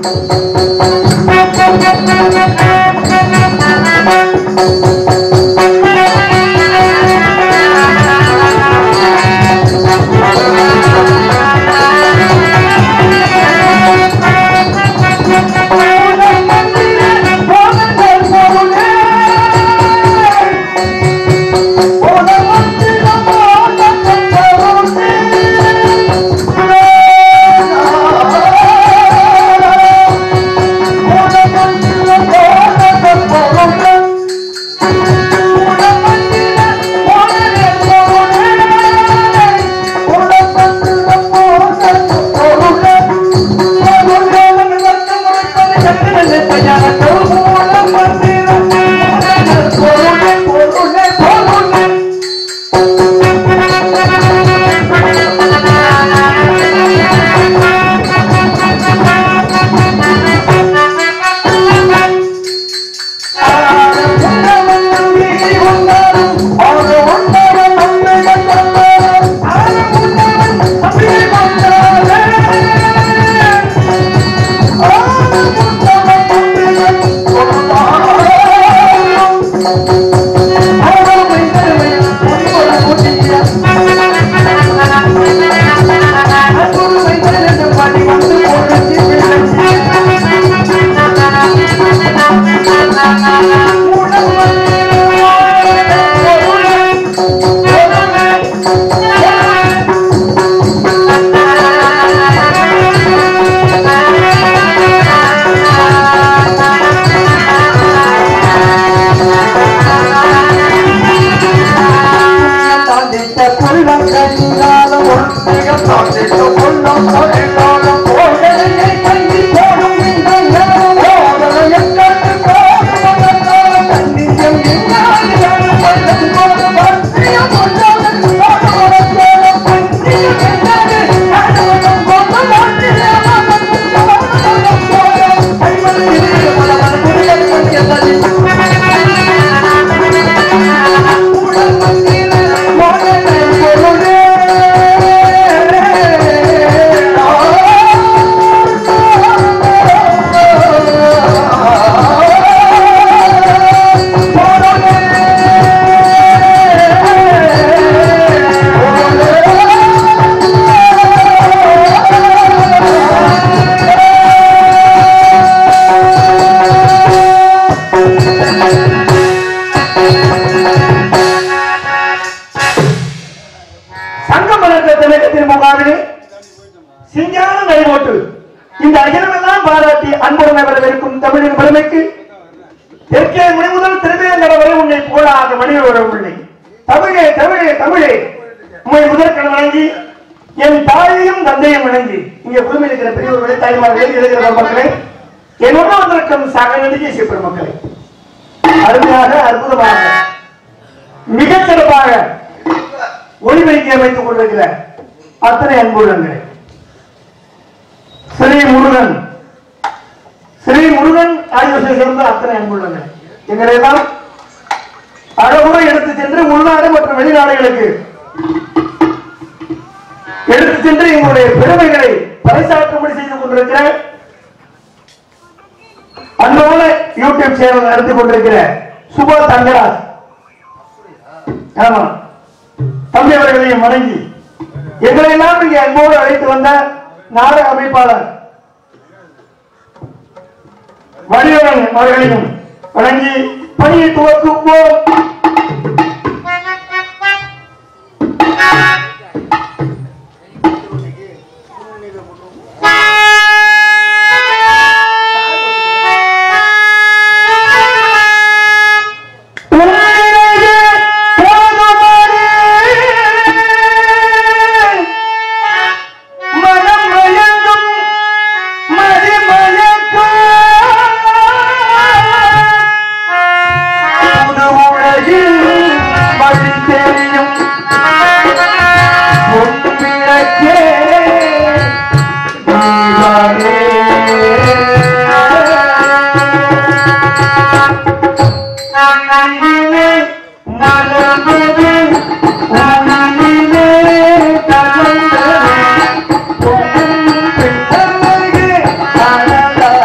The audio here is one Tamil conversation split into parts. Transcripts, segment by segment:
la la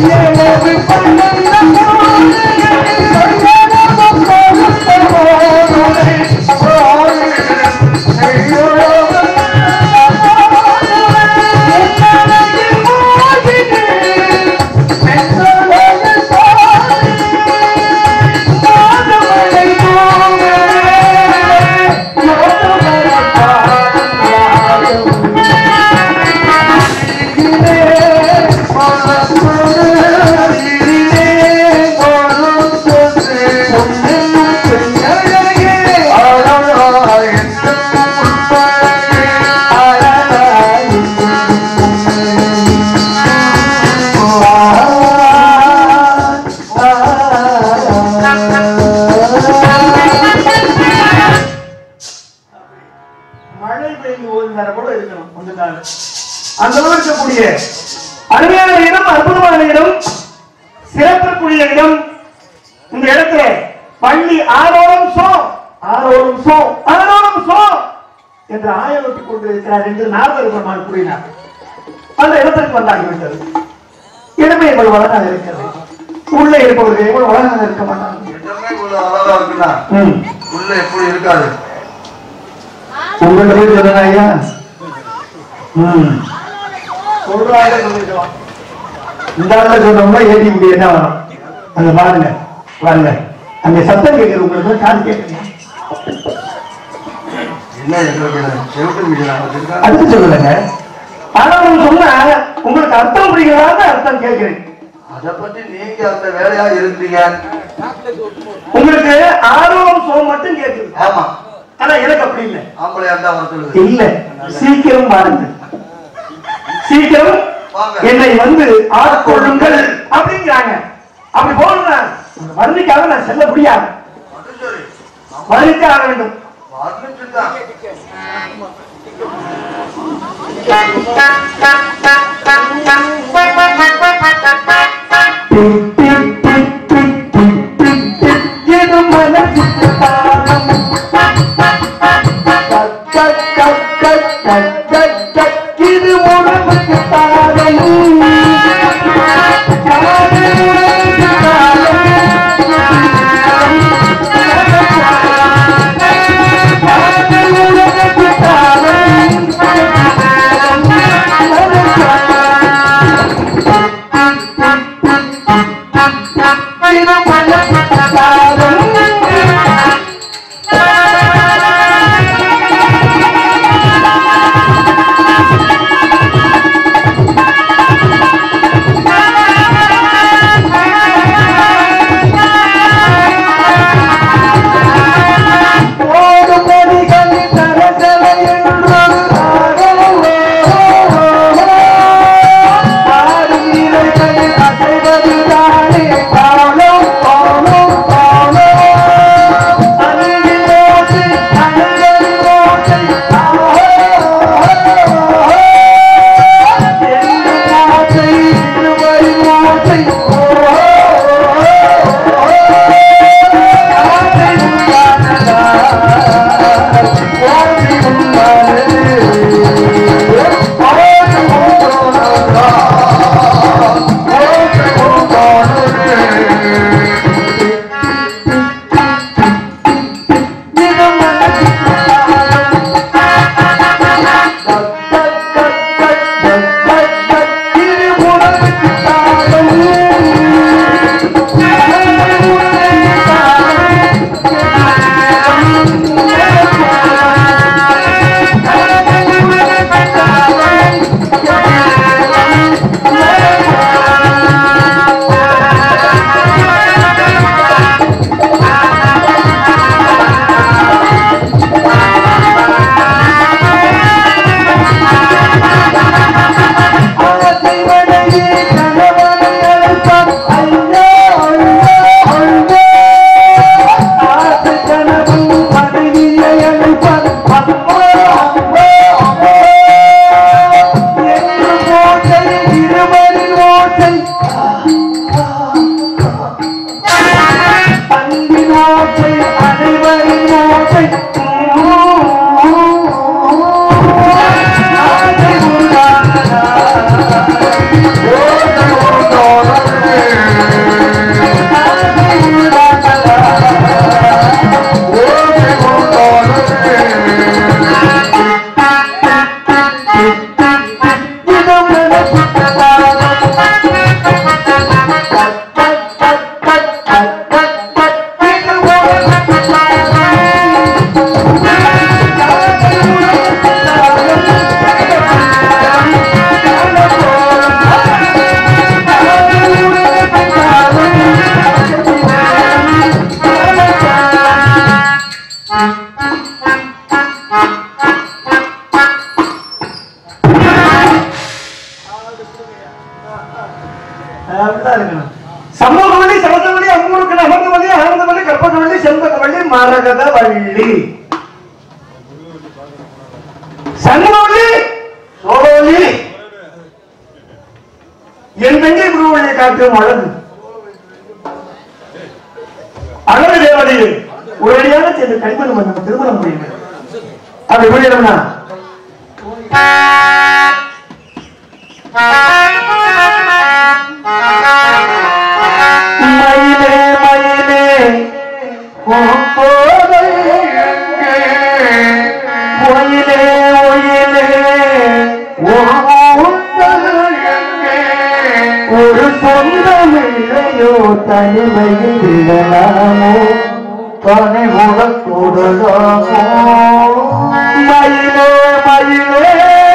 அருமையான இடம், அற்புதமான இடம், சிறப்புக்குரிய இடம். இந்த இடத்துல பள்ளி ஆரோரம் சோ ஆரோரம் சோ ஆரோரம் சோ என்று ஆயோட்டிக் கொண்டிருக்கிறார் என்று நாரதர் பெருமான் கூறினார். அந்த இடத்திற்கு வந்தாகிவிட்டது. இடமே இவ்வளவு அழகாக இருக்கிறது. உள்ளே இருப்பவர்கள் எவ்வளவு அழகாக இருக்க மாட்டாங்க. உள்ள எப்படி இருக்காது உங்களை சொல்லுங்க ஐயா. சொல்றாங்க சொல்லிக்கலாம். இந்த சொன்னோம்னா ஏற்றி முடியும் என்ன வரும் அங்க பாருங்க பாருங்க. அங்க சத்தம் கேட்கறது உங்களுக்கு காது கேட்குறீங்க. அதுக்கு சொல்லுங்க. ஆனா சொன்னா உங்களுக்கு அர்த்தம் புரிகிறதா அர்த்தம் கேட்கிறேன். அதை பத்தி நீங்க அந்த வேலையா இருந்தீங்க. உங்களுக்கு ஆர்வம் சோம் மட்டும் கேட்குது. ஆமா. ஆனா எனக்கு அப்படி இல்லை. ஆம்பளை அந்த சொல்லுங்க இல்ல. சீக்கிரம் பாருங்க, சீக்கிரம் என்னை வந்து ஆட்கொள்ளுங்கள் அப்படிங்கிறாங்க. அப்படி போனா மருந்துக்காக நான் செல்ல முடியாது. மருந்துக்கு ஆக வேண்டும். இது உடம்புக்கு அப்படித்தான் இருக்கணும். சமூகவள்ளி, சமசவள்ளி, அம்மூருக்கு அமர்ந்தவள்ளி, ஆனந்தவள்ளி, கற்பகவள்ளி, செண்பகவள்ளி, மரகதவள்ளி, சண்முகவள்ளி, சோழவள்ளி, என் தங்கை குருவள்ளியை காட்டும் அழகு அழகு தேவதையை ஒரேடியாக சேர்ந்து கல்யாணம் பண்ண திருமணம் முடியும். அப்படி புரியணும்னா மயிலே மயிலே ஒயிலே ஒயிலே ஒரு சொந்தமில்லையோ தனிமையில் விடலாமோ தனி முகக்கூடலாமோ மயிலே மயிலே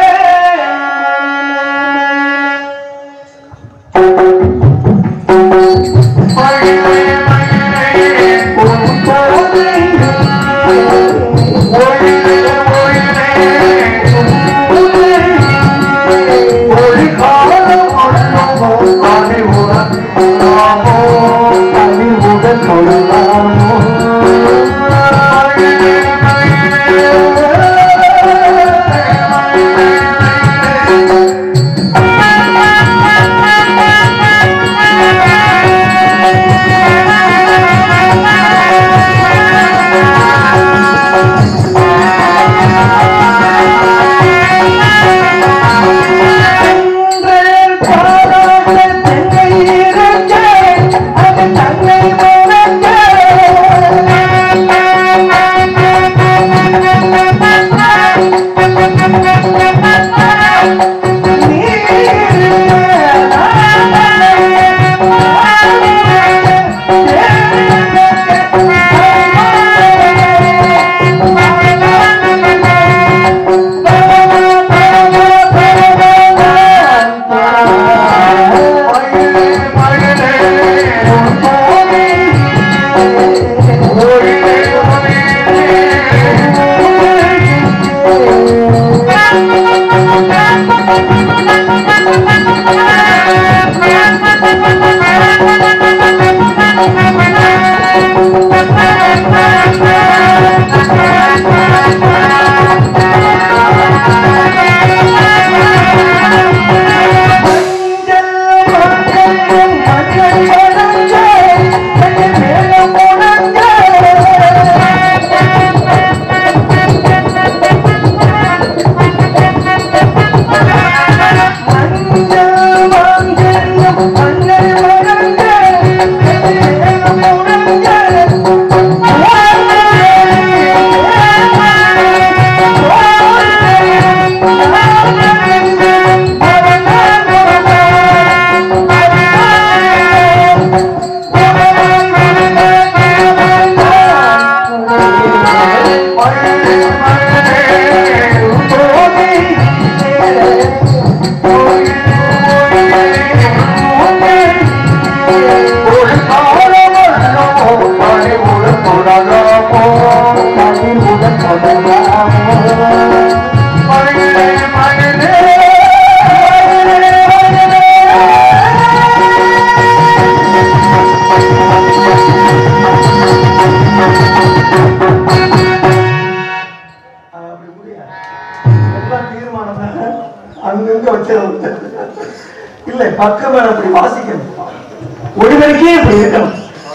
பக்கமே அப்படி வாசிக்கணும், ஒருவருக்கே இப்படி இருக்கணும்.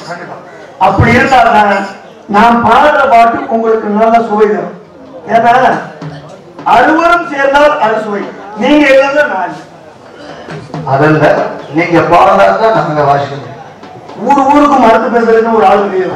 அப்படி இருந்தால்தான் நான் பாடுற பாட்டு உங்களுக்கு நல்ல சுவை தரும். ஏன்னா அறுவரும் சேர்ந்தால் அறுசுவை. நீங்க எழுத நான் அதல்ல, நீங்க பாடுறதா நாங்க வாசிக்கணும். ஊருக்கு மறுத்து பேசுறதுன்னு ஒரு ஆள் முடியல.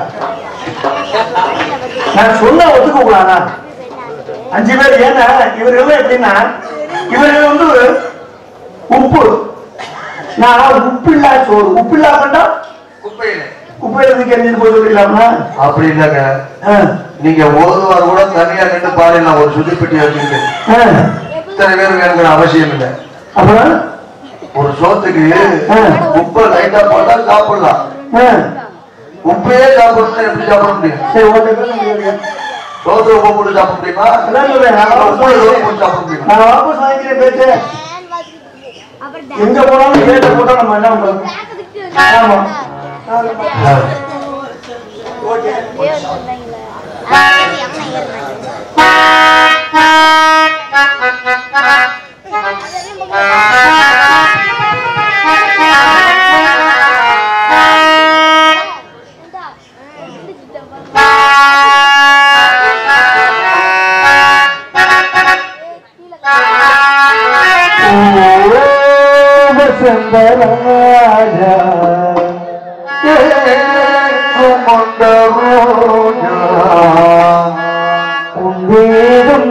நான் சொன்ன ஒத்துக்க கூடாதா? 5 பேர். ஏன்னா இவர்கள் எப்படின்னா, இவர்கள் வந்து உப்பு, நான் உப்பில்லா சோறு, உப்பில்லா பண்ணா குப்பையில எரிஞ்சிட்டு போய் சொல்லிடலாமா? அப்படி இல்லங்க, நீங்க ஓதுவார் கூட தனியா நின்று பாடலாம். ஒரு சுத்திப்பட்டி வச்சுக்கிட்டு இத்தனை பேர் வேணுங்கிற அவசியம் இல்லை. அப்புறம் ஒரு சோத்துக்கு உப்பை லைட்டா போட்டா சாப்பிடலாம். உப்பையே சாப்பிடணும், எப்படி சாப்பிட முடியும்? சோத்து உப்பு போட்டு சாப்பிட முடியுமா? சாப்பிட முடியுமா? நான் வாபஸ் வாங்கிக்கிறேன் பேச்சு. எங்க போனாலும் கேட்ட போட்டா நம்ம என்ன பண்றோம்? ஆமா வசந்தராஜா உந்தேகம்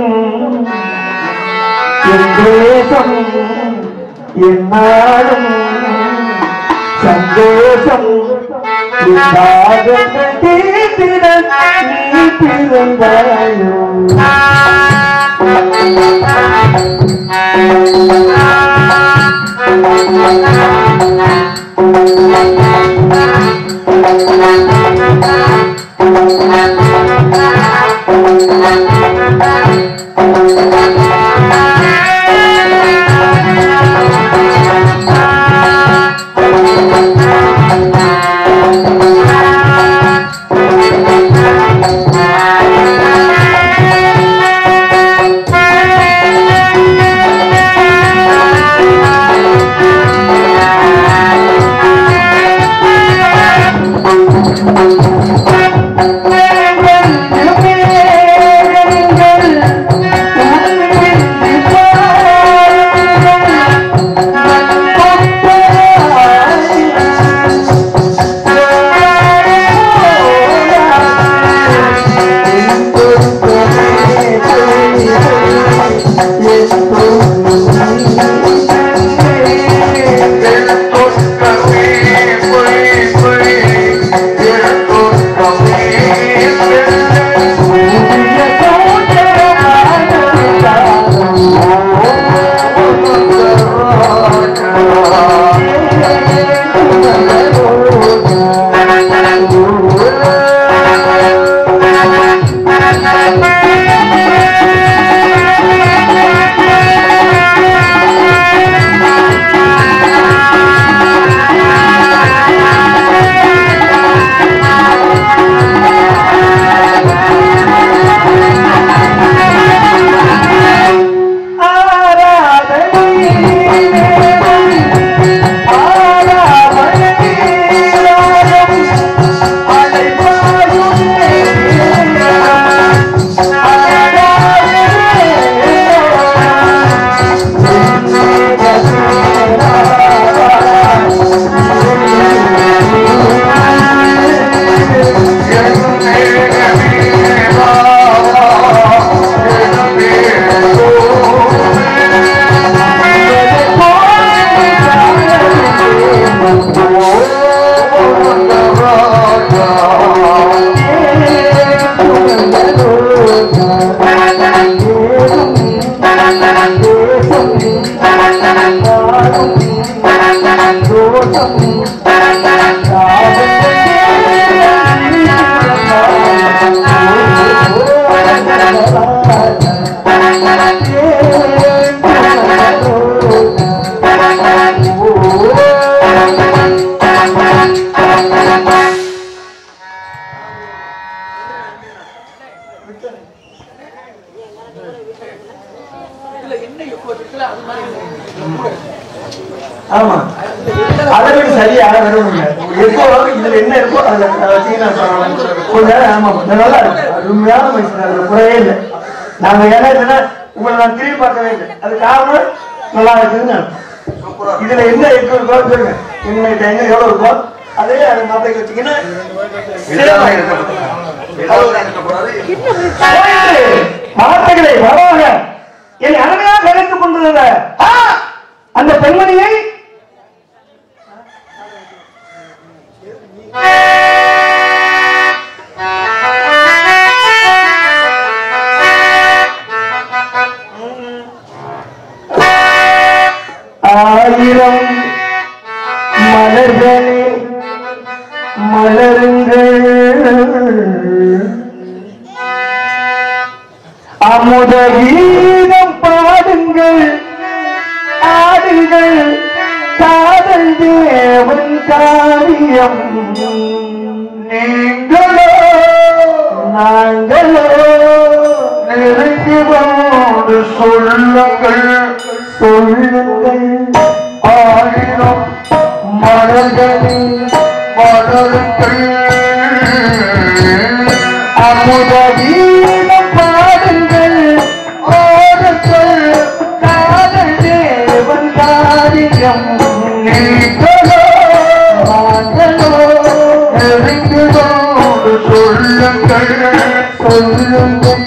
என் தேசம் என்னாலும் சந்தோஷம் தீர்த்திட நீ பிறந்தாயோ ஆமா அதை விட சரியா வரணுங்க எப்போ இதுல என்ன இருக்கோ அதுல வச்சீங்கன்னா ஆமா நல்லா இருக்கு அருமையான மனுஷன் அதுல குறையே இல்லை நாங்க ஏன்னா இல்லைன்னா உங்களை நான் திரும்பி பார்க்கவே இல்லை அது காரணம் நல்லா இருக்குதுன்னு இதுல என்ன இருக்கோ சொல்லுங்க இன்னைக்கு எங்க எவ்வளவு இருக்கோ அதே அது மாப்பிளைக்கு வச்சீங்கன்னா வார்த்தைகளை வரவாக என் அருமையாக நினைத்துக் கொண்டிருந்த அந்த பெண்மணியை ஆயிரம் மலர்களே மலருங்கள் அமுத கீதம் பாடுங்கள் ஆடுங்கள் காதல் தேவன் காண காரியம் நீங்களோ நாங்களோ நெருங்கி வந்து சொல்லுங்கள் சொல்லுங்கள் ஆயிரம் மலர்களில் மலருங்கள் அமுதவீனம் பாடுங்கள் ஆடுங்கள் காதல் தேவன் காரியம் நீங்களோ நாங்களோ நெருங்கி வந்து சொல்லுங்கள் சொல்லுங்கள்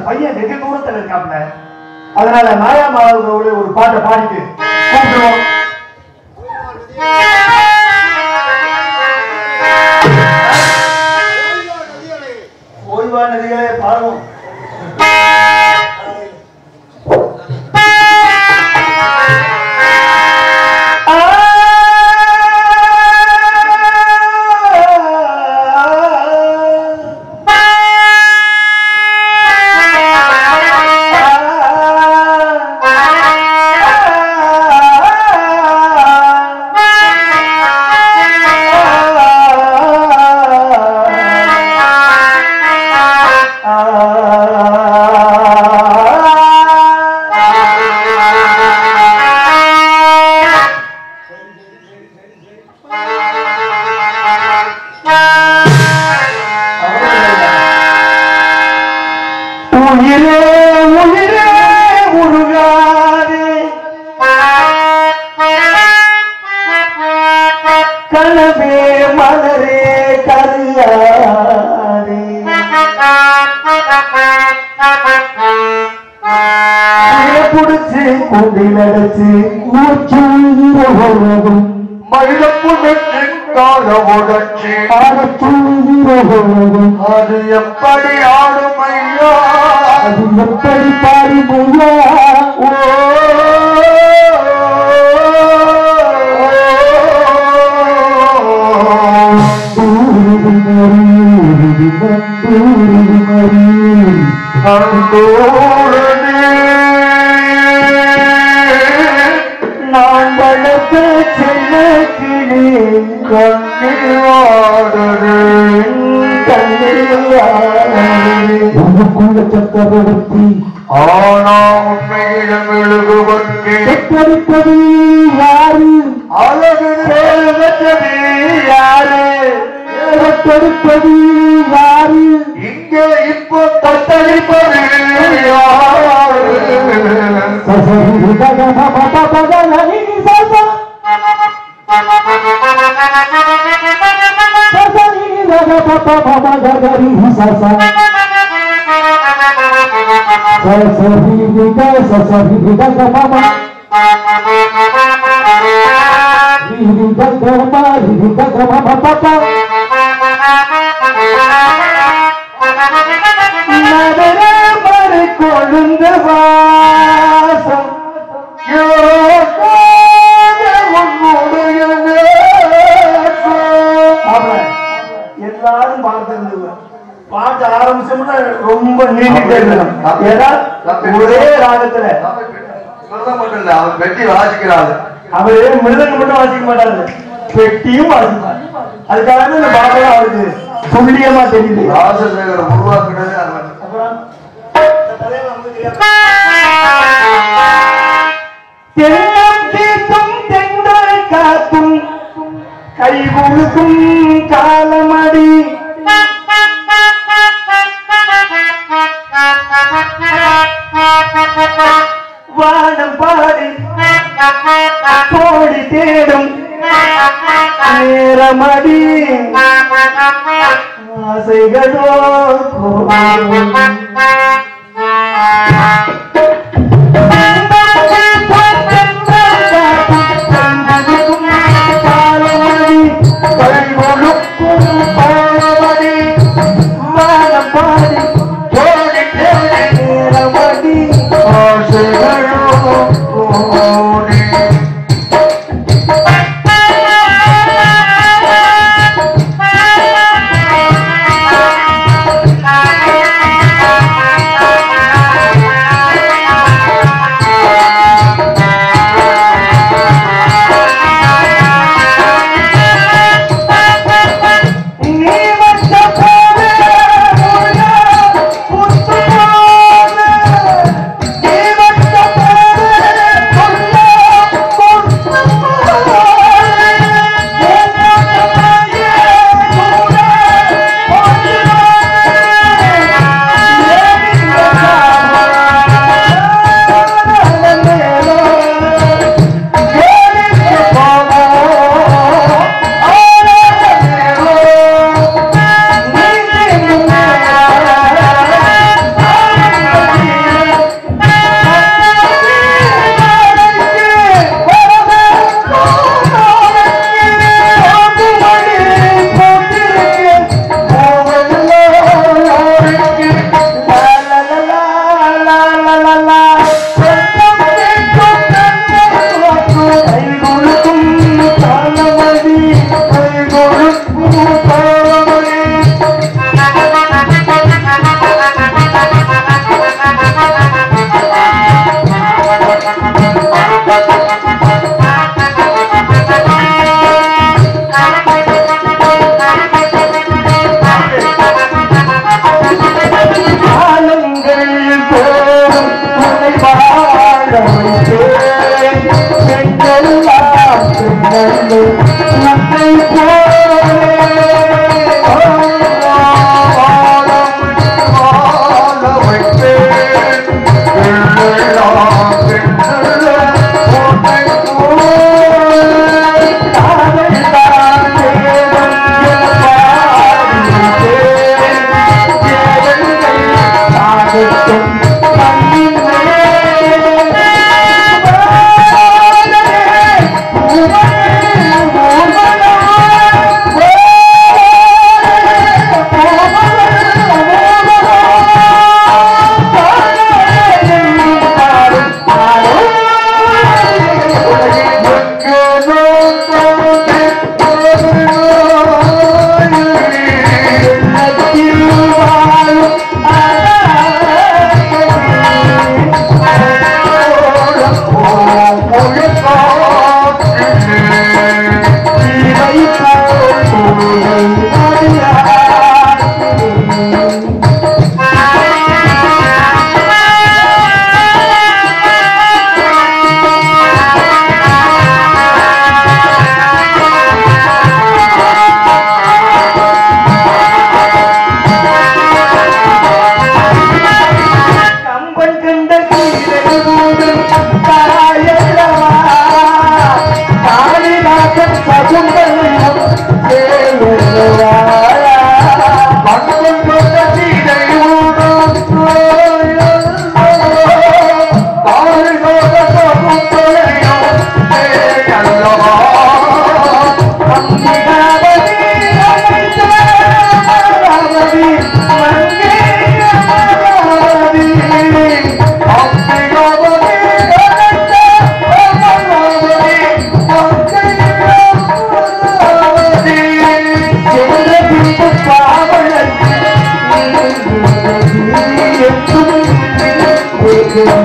பையன் வெகு தூரத்துல இருக்காப்ல. அதனால மாயாமாவோட ஒரு பாட்டை பாடிட்டு கூப்பிடுவோம். ஓய்வா நதிகளே பாடுவோம். அது எப்படி ஆடும் ஐயா, அது எப்படி பாடும் ஐயா. நான் வளர்த்த செல்ல கிளி கண்ணுக்குள்ள சக்கரவர்த்தி ஆனா உண்மையிடம் எழுதுவதற்கு சக்கரிப்பது யாரு, அழகு தேர்வச்சது யாரு, தேர்வத்தெடுப்பது யாரு, இங்கே இப்போ தத்தளிப்பது யாரு. சசரி பகம பகனி சசா சசரி பகம பகனி சசா சசரி பகம கொழுந்த வாசம் எல்லாரும் பார்த்து பாட்டு ஆரம்பிச்சோம்னா ரொம்ப நீண்டிட்டே இருக்கணும். ஒரே ராகத்துல மட்டும் இல்ல, அவர் பெட்டி வாசிக்கிறாரு. அவரு மிருதங்க மட்டும் வாசிக்க மாட்டாரு, பெட்டியும் வாசிப்பார். அதுக்காக இந்த பாடலாம் அவருக்கு துல்லியமா தெரியுது. ராஜசேகர் உருவாக்குனது அது. தென்னம் தீர்த்தும் தென்றல் காத்தும் கை கொடுக்கும் காலமடி வானம் பாடி கோடி தேடும் நேரமடி ஆசைகளோ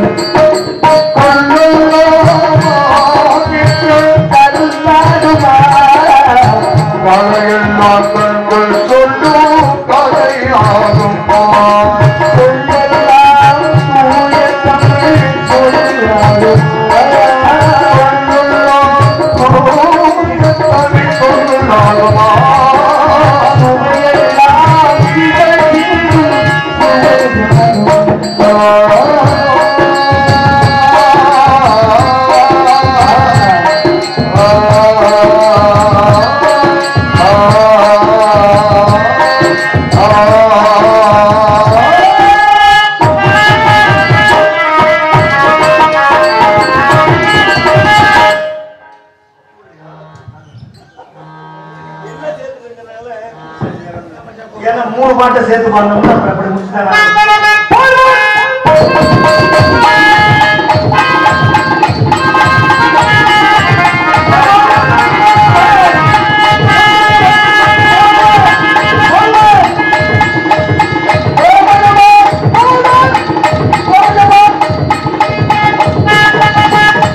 3 பாட்டை சேர்த்து பாடணும்னா அப்படி முடிச்சுதான்